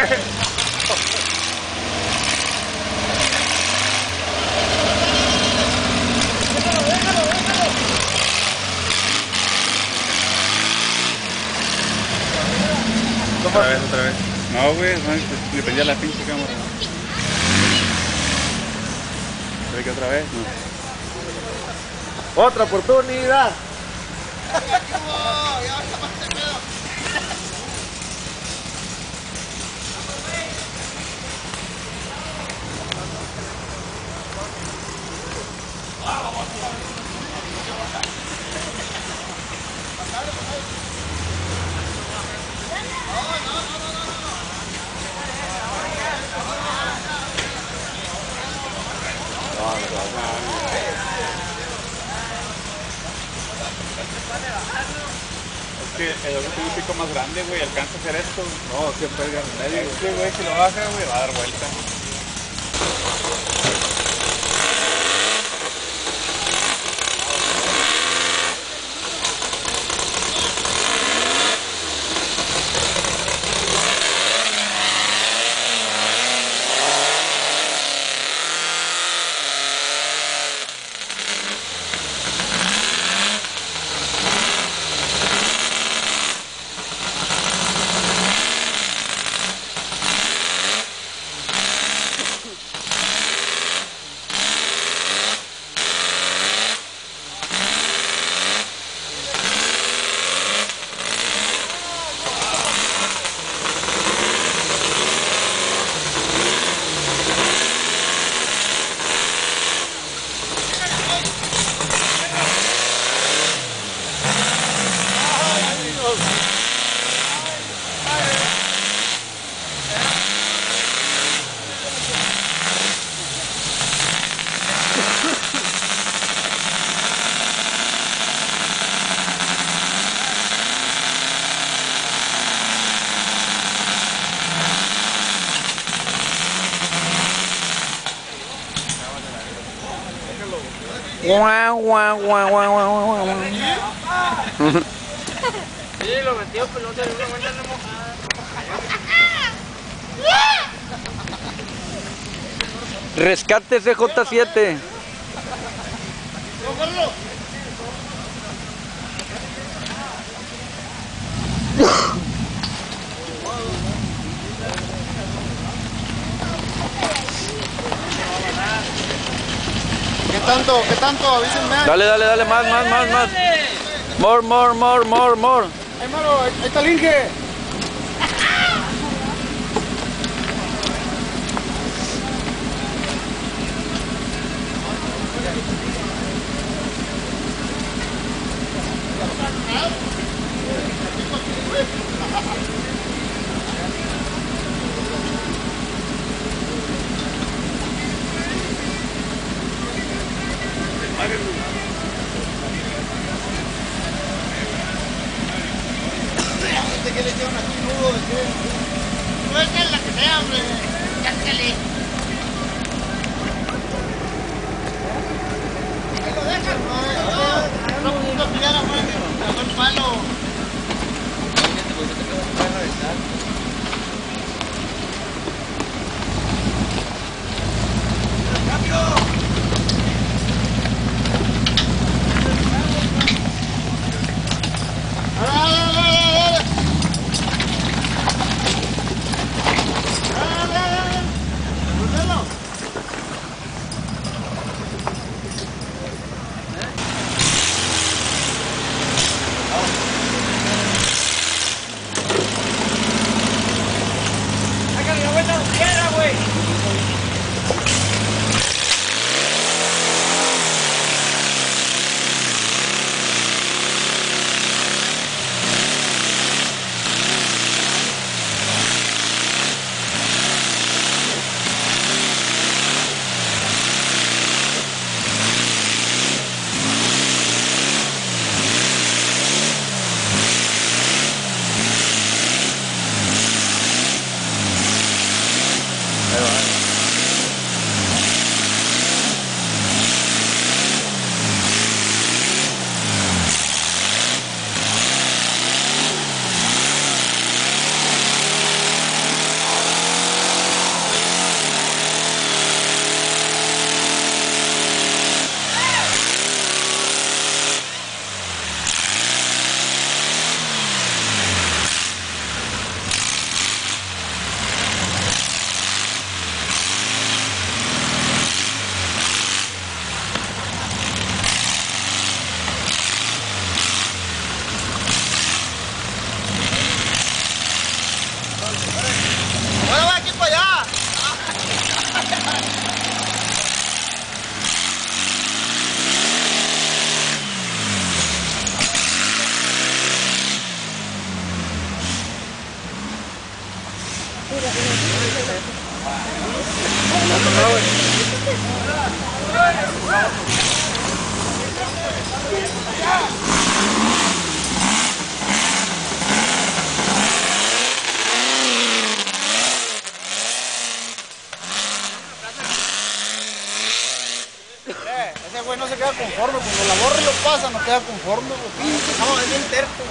Otra vez. No, güey, no, le prendí a la pinche cámara. ¿Ve que otra vez? No. ¡Otra oportunidad! Es que el otro tiene un pico más grande, güey, alcanza a hacer esto. No, siempre el medio. Este, güey, si lo baja, güey, va a dar vuelta. Guau, guau, guau, guau, guau, guau. Sí, lo metió, pero no se dio cuenta de mojada. Rescate CJ7. ¿Qué tanto? Avísenme. Dale, más. More. Ay, mano, ahí está el Inge. ¿Qué le echaron aquí nudo? ¿De qué? Suelta la que sea, hombre. Cáscale. Ahí lo dejan. No, piedra, güey. Agarró el palo. ¡Cambio! Ese güey no se queda conforme, cuando la borra y lo pasa, no queda conforme, güey. No, es bien terco.